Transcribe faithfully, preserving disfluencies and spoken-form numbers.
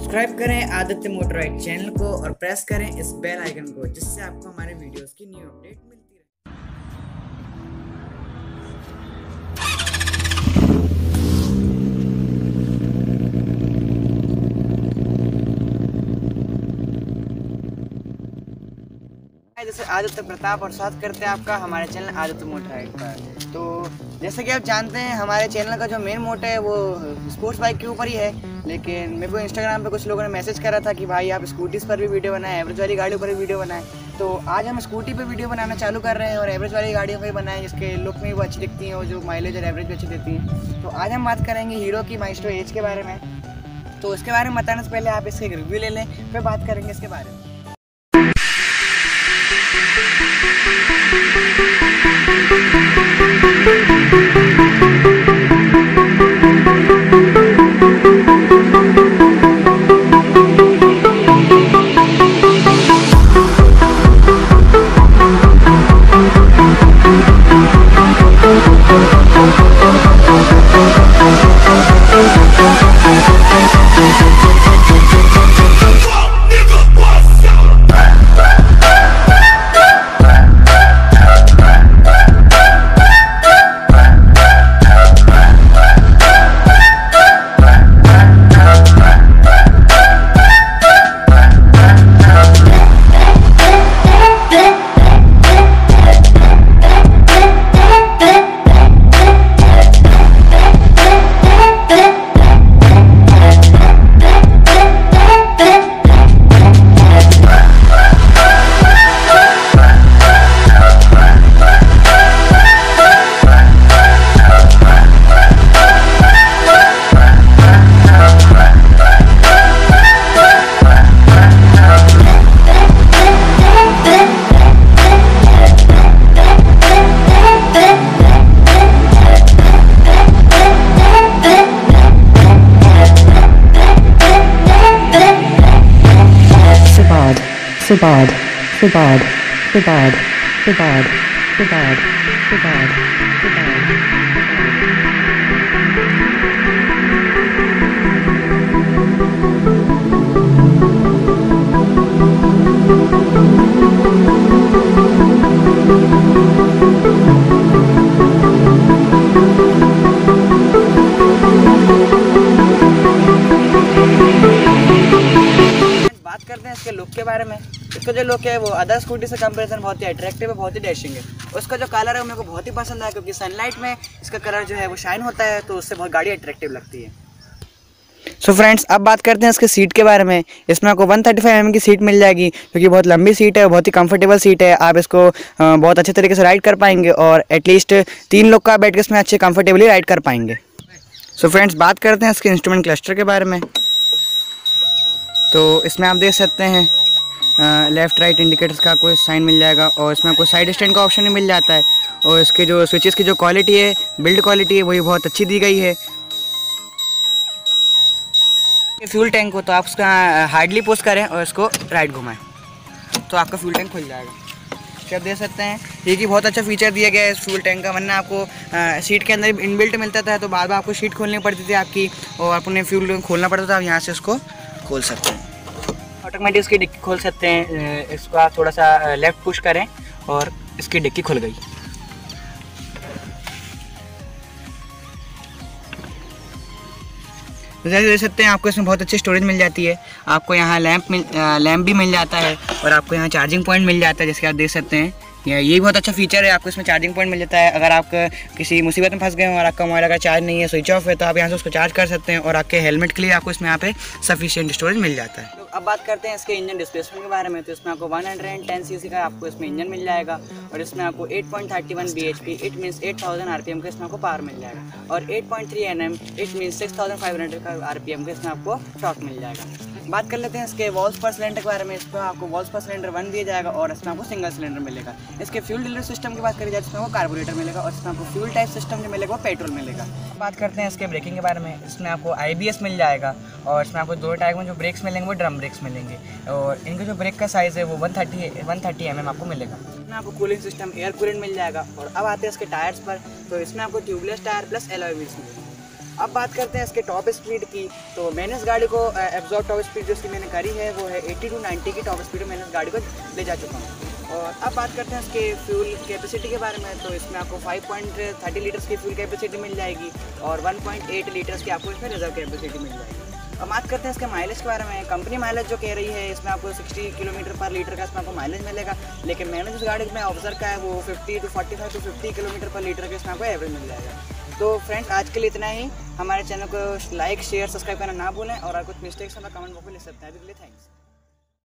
Subscribe करें Aditya motor ride channel को और प्रेस करें इस बेल आइकन को, जिससे आपको हमारे वीडियोस की न्यू अपडेट मिलती रहे। जैसे आदित्य प्रताप और साथ करते हैं आपका हमारे चैनल आदित्य मोटर राइड पर। तो जैसे कि आप जानते हैं हमारे चैनल का जो मेन मोटो है वो स्पोर्ट्स बाइक के ऊपर ही है, लेकिन मेरे को इंस्टाग्राम पे कुछ लोगों ने मैसेज करा था कि भाई आप स्कूटीज़ पर भी वीडियो बनाएं, एवरेज वाली गाड़ियों पर भी वीडियो बनाएं। तो आज हम स्कूटी पे वीडियो बनाना चालू कर रहे हैं और एवरेज वाली गाड़ियों पर भी बनाएं, जिसके लुक में वो अच्छी दिखती हैं और जो माइलेज और एवरेज भी अच्छी देती हैं। तो आज हम बात करेंगे हीरो की माइस्ट्रो एज के बारे में। तो इसके बारे में बताने से पहले आप इसके रिव्यू ले लें, फिर बात करेंगे इसके बारे में। Sabad, Sabad, Sabad, Sabad, Sabad, Sabad, Sabad. बात करते हैं इसके लुक के बारे में। इसका जो लुक है वो अदर स्कूटी से कंपैरिजन बहुत ही अट्रैक्टिव है, बहुत ही डैशिंग है। उसका जो कलर है वो मेरे को बहुत ही पसंद आया, क्योंकि सनलाइट में इसका कलर जो है वो शाइन होता है, तो उससे बहुत गाड़ी अट्रैक्टिव लगती है। सो so फ्रेंड्स, अब बात करते हैं इसके सीट के बारे में। इसमें आपको one thirty five M M की सीट मिल जाएगी, क्योंकि बहुत लंबी सीट है, बहुत ही कंफर्टेबल सीट है। आप इसको बहुत अच्छे तरीके से राइड कर पाएंगे और एटलीस्ट तीन लोग का बैठ के इसमें अच्छे कंफर्टेबली राइड कर पाएंगे। सो so फ्रेंड्स, बात करते हैं इसके इंस्ट्रूमेंट क्लस्टर के बारे में। तो इसमें आप देख सकते हैं लेफ़्ट राइट इंडिकेटर्स का कोई साइन मिल जाएगा, और इसमें आपको साइड स्टैंड का ऑप्शन भी मिल जाता है। और इसके जो स्विचेस की जो क्वालिटी है, बिल्ड क्वालिटी है, वही बहुत अच्छी दी गई है। फ्यूल टैंक को तो आप उसका हार्डली पुश करें और इसको राइट घुमाएं तो आपका फ्यूल टैंक खुल जाएगा। आप देख सकते हैं ये कि बहुत अच्छा फीचर दिया गया है इस फ्यूल टैंक का, वरना आपको आ, सीट के अंदर इनबिल्ट मिलता था, तो बार बार आपको सीट खोलनी पड़ती थी आपकी, और अपने फ्यूल टैंक खोलना पड़ता था। आप यहाँ से उसको खोल सकते हैं, ऑटोमेटिक इसकी डिक्की खोल सकते हैं। इसको आप थोड़ा सा लेफ़्ट पुश करें और इसकी डिक्की खुल गई। जैसे देख सकते हैं आपको इसमें बहुत अच्छी स्टोरेज मिल जाती है। आपको यहाँ लैंप मिल लैंप भी मिल जाता है, और आपको यहाँ चार्जिंग पॉइंट मिल जाता है, जैसे आप देख सकते हैं। ये बहुत अच्छा फीचर है, आपको इसमें चार्जिंग पॉइंट मिल जाता है। अगर आप किसी मुसीबत में फंस गए हो और आपका मोबाइल अगर चार्ज नहीं है, स्विच ऑफ है, तो आप यहाँ से उसको चार्ज कर सकते हैं, और आपके हेलमेट के लिए आपको इसमें यहाँ पे सफिशिएंट स्टोरेज मिल जाता है। तो अब बात करते हैं इसके इंजन डिस्प्लेसमेंट के बारे में। तो इसमें आपको वन हंड्रेड टेन सीसी का आपको इसमें इंजन मिल जाएगा, और इसमें आपको eight point thirty one B H P, it means eight thousand R P M का इसमें आपको पावर मिल जाएगा, और eight point three N M, it means six thousand five hundred का आर पी एम का इसमें आपको टॉर्क मिल जाएगा। बात कर लेते हैं इसके वॉल्स पर सिलेंडर के बारे में। इसमें आपको वॉल्स पर सिलेंडर वन दिया जाएगा, और इसमें आपको सिंगल सिलेंडर मिलेगा। इसके फ्यूल डिलीवरी सिस्टम की बात करी जाए, इसमें वो कार्बोरेटर मिलेगा, और इसमें आपको फ्यूल टाइप सिस्टम जो मिलेगा वो पेट्रोल मिलेगा। बात करते हैं इसके ब्रेकिंग के बारे में। इसमें आपको आई बी एस मिल जाएगा, और इसमें आपको दो टाइप में जो ब्रेक्स मिलेंगे वो ड्रम ब्रेक्स मिलेंगे, और इनका जो ब्रेक का साइज़ है वो one thirty one thirty M M आपको मिलेगा। इसमें आपको कूलिंग सिस्टम एयर कूलेंट मिल जाएगा। और अब आते हैं इसके टायर्स पर। तो इसमें आपको tubeless tyre plus alloy wheels मिलेंगे। अब बात करते हैं इसके टॉप स्पीड की। तो मैंने इस गाड़ी को एब्जॉर्ब टॉप स्पीड जो इसकी मैंने करी है वो है अस्सी टू नब्बे की टॉप स्पीड मैंने इस गाड़ी को ले जा चुका हूँ। और अब बात करते हैं इसके फ्यूल कैपेसिटी के बारे में। तो इसमें आपको फाइव पॉइंट थर्टी लीटर्स की फ्यूल कैपेसिटी मिल जाएगी और वन पॉइंट एट लीटर्स की आपको इसमें रिजर्व कैपेसिटी मिल जाएगी। अब बात करते हैं इसके माइलेज के बारे में। कंपनी माइलेज जो कह रही है इसमें आपको साठ किलोमीटर पर लीटर का इसमें आपको माइलेज मिलेगा, लेकिन मैंने जिस गाड़ी में ऑब्जर्व किया है वो पचास टू पैंतालीस टू पचास किलोमीटर पर लीटर का इसमें आपको एवरेज मिल जाएगा। तो फ्रेंड्स आज के लिए इतना ही। हमारे चैनल को लाइक शेयर सब्सक्राइब करना ना भूलें और अगर कुछ मिस्टेक्स हो तो कमेंट बॉक्स में लिख सकते हैं। अभी के लिए थैंक्स।